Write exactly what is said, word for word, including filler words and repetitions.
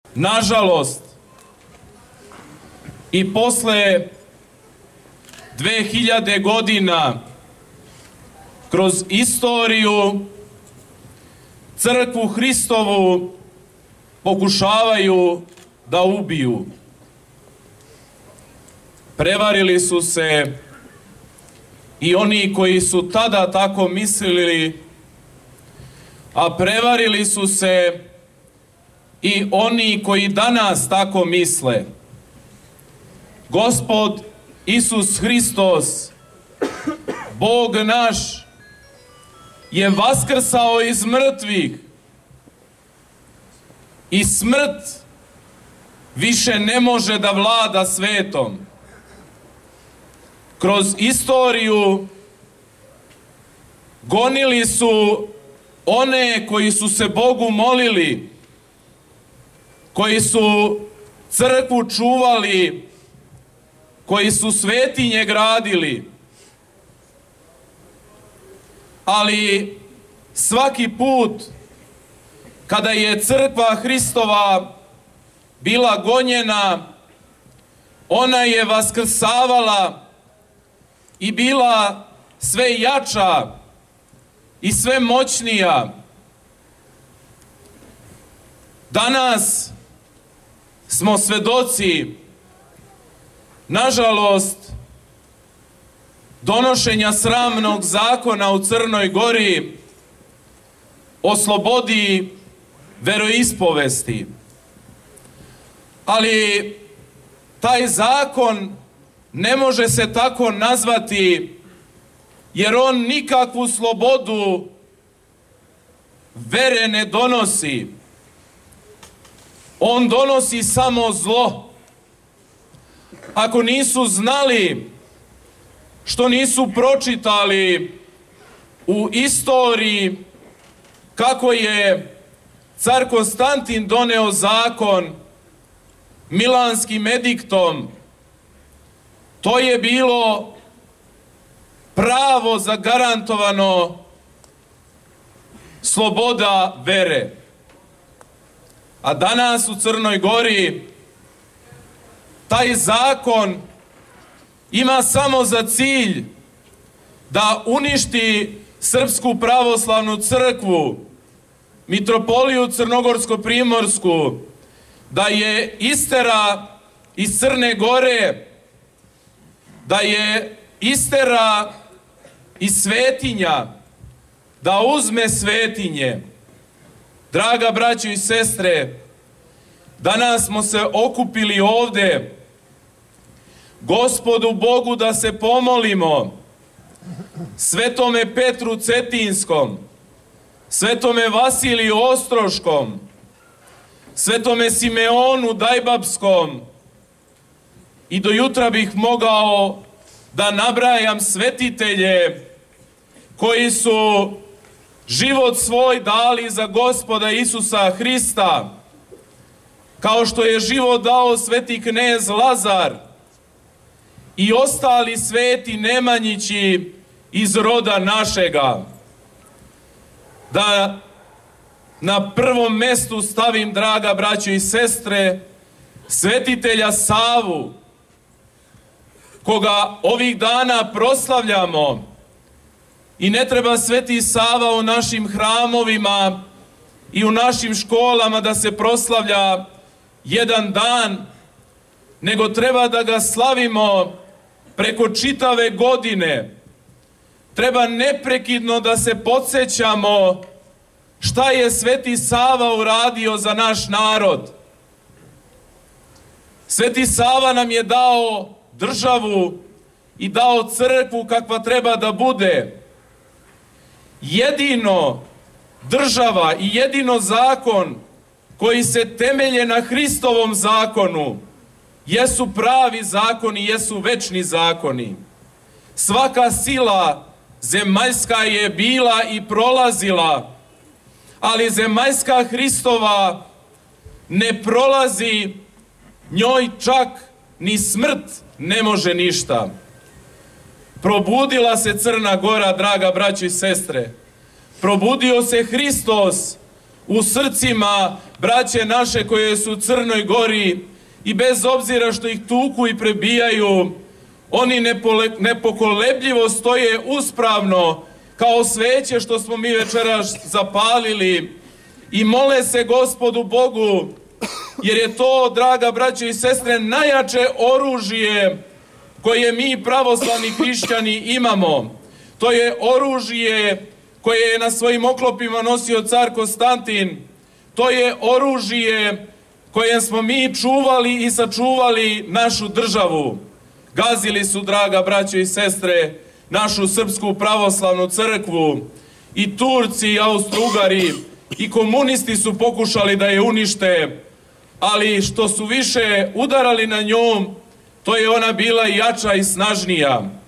Nažalost, i posle dve hiljade godina kroz istoriju crkvu Hristovu pokušavaju da ubiju. Prevarili su se i oni koji su tada tako mislili, a prevarili su se i oni koji danas tako misle. Gospod Isus Hristos, Bog naš, je vaskrsao iz mrtvih i smrt više ne može da vlada svetom. Kroz istoriju gonili su one koji su se Bogu molili, koji su crkvu čuvali, koji su svetinje gradili. Ali svaki put kada je crkva Hristova bila gonjena, ona je vaskrsavala i bila sve jača i sve moćnija. Danas smo svedoci, nažalost, donošenja sramnog zakona u Crnoj Gori o slobodi veroispovesti. Ali taj zakon ne može se tako nazvati, jer on nikakvu slobodu vere ne donosi. On donosi samo zlo. Ako nisu znali, što nisu pročitali u istoriji kako je car Konstantin doneo zakon Milanskim ediktom, to je bilo pravo zagarantovano sloboda vere. A danas u Crnoj Gori taj zakon ima samo za cilj da uništi Srpsku pravoslavnu crkvu, mitropoliju Crnogorsko-primorsku, da je istera iz Crne Gore, da je istera iz svetinja, da uzme svetinje. Draga braćo i sestre, danas smo se okupili ovde Gospodu Bogu da se pomolimo, Svetome Petru Cetinskom, Svetome Vasiliju Ostroškom, Svetome Simeonu Dajbapskom, i do jutra bih mogao da nabrajam svetitelje koji su život svoj dali za Gospoda Isusa Hrista, kao što je život dao sveti knez Lazar i ostali sveti Nemanjići iz roda našega. Da na prvom mestu stavim, draga braćo i sestre, svetitelja Savu, koga ovih dana proslavljamo. I ne treba Sveti Sava u našim hramovima i u našim školama da se proslavlja jedan dan, nego treba da ga slavimo preko čitave godine. Treba neprekidno da se podsjećamo šta je Sveti Sava uradio za naš narod. Sveti Sava nam je dao državu i dao crkvu kakva treba da bude. Jedino država i jedino zakon koji se temelje na Hristovom zakonu jesu pravi zakoni, jesu večni zakoni. Svaka sila zemaljska je bila i prolazila, ali zemaljska Hristova ne prolazi, njoj čak ni smrt ne može ništa. Probudila se Crna Gora, draga braćo i sestre. Probudio se Hristos u srcima braće naše koje su u Crnoj Gori i bez obzira što ih tuku i prebijaju, oni nepokolebljivo stoje uspravno kao sveće što smo mi večeras zapalili i mole se Gospodu Bogu, jer je to, draga braćo i sestre, najjače oružje koje mi pravoslavni hrišćani imamo. To je oružje koje je na svojim oklopima nosio car Konstantin. To je oružje koje smo mi čuvali i sačuvali našu državu. Gazili su, draga braćo i sestre, našu srpsku pravoslavnu crkvu i Turci i Austro-Ugari i komunisti su pokušali da je unište, ali što su više udarali na njom, to je ona bila jača i snažnija.